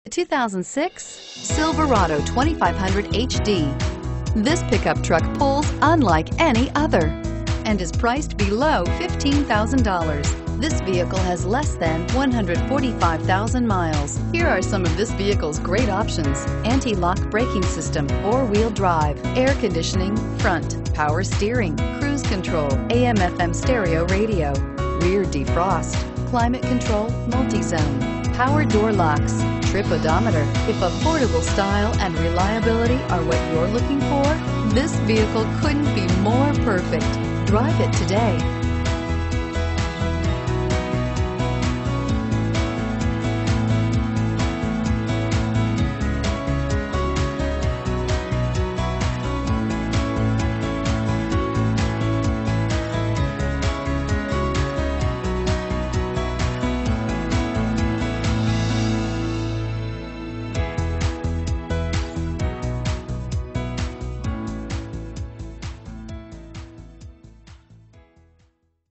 2006 Silverado 2500 HD. This pickup truck pulls unlike any other and is priced below $15,000. This vehicle has less than 145,000 miles. Here are some of this vehicle's great options: anti-lock braking system, four-wheel drive, air conditioning, front, power steering, cruise control, AM/FM stereo radio, rear defrost, climate control, multi-zone, power door locks, trip odometer. If affordable style and reliability are what you're looking for, this vehicle couldn't be more perfect. Drive it today.